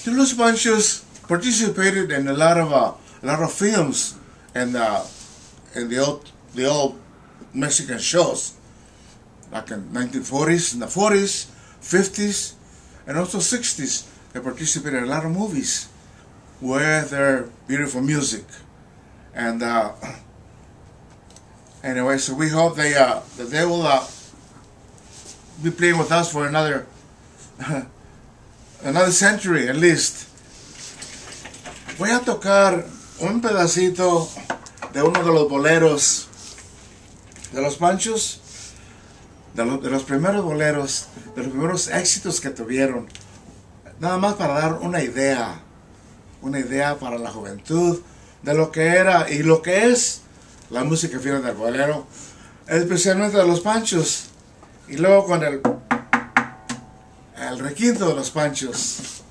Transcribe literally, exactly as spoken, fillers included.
The Los Panchos participated in a lot of uh, a lot of films and uh, in the old the old Mexican shows, like in nineteen forties, in the forties, fifties, and also sixties. They participated in a lot of movies with their beautiful music. And uh, anyway, so we hope they uh, that they will uh, be playing with us for another another century at least. Voy a tocar un pedacito de uno de los boleros de los Panchos, de, lo, de los primeros boleros, de los primeros éxitos que tuvieron, nada más para dar una idea, una idea para la juventud de lo que era y lo que es la música fina del bolero, especialmente de los Panchos, y luego con el, el requinto de los Panchos.